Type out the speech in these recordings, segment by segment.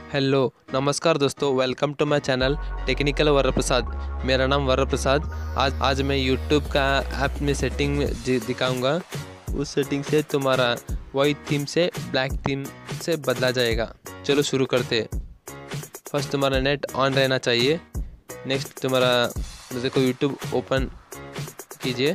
Hello नमस्कार दोस्तों, welcome to my channel technical Varaprasad. मेरा नाम वरप्रसाद। आज मैं यूट्यूब का ऐप में सेटिंग दिखाऊंगा। उस सेटिंग से तुम्हारा वाइट थीम से ब्लैक थीम से बदला जाएगा। चलो शुरू करते हैं। फर्स्ट तुम्हारा नेट ऑन रहना चाहिए। नेक्स्ट तुम्हारा देखो यूट्यूब ओपन कीजिए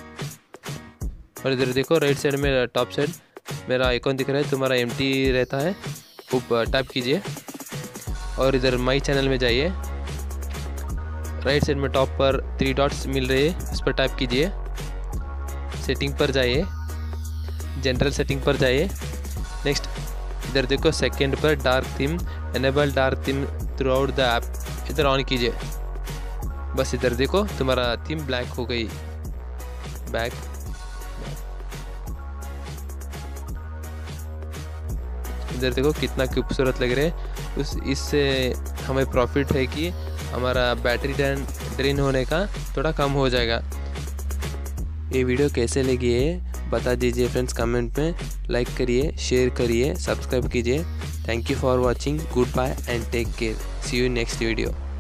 और इधर देखो राइट साइड में टॉप साइड मेरा आइकॉन दिख रहा है, तुम्हारा एम्प्टी रहता है। ऊपर टैप कीजिए और इधर माई चैनल में जाइए। राइट साइड में टॉप पर 3 डॉट्स मिल रहे हैं, उस पर टैप कीजिए। सेटिंग पर जाइए, जनरल सेटिंग पर जाइए। नेक्स्ट इधर देखो सेकंड पर dark theme, enable dark theme throughout the app, इधर ऑन कीजिए। बस इधर देखो तुम्हारा थीम ब्लैक हो गई। बैक इधर देखो कितना खूबसूरत लग रहा है। इससे हमें प्रॉफिट है कि हमारा बैटरी ड्रेन होने का थोड़ा कम हो जाएगा। ये वीडियो कैसे लगी है बता दीजिए फ्रेंड्स कमेंट में। लाइक करिए, शेयर करिए, सब्सक्राइब कीजिए। Thank you for watching. Goodbye and take care. See you next video.